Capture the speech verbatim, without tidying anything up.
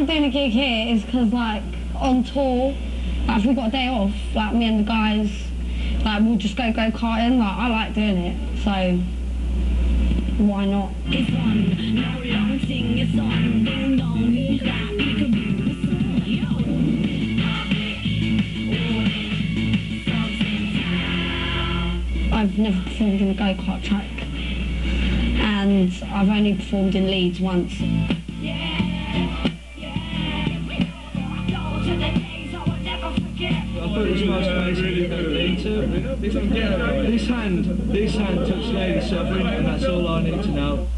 like doing a gig here is because, like, on tour, like, if we got a day off, like, me and the guys, like, we'll just go go-karting. Like, I like doing it, so why not? It's fun, no long sing your song, ding dong, who's that? Peekaboo, the song, yo! I've never performed in a go-kart track, and I've only performed in Leeds once. I thought it was nice basically into this hand, this hand touched Lady Sovereign, and that's all I need to know.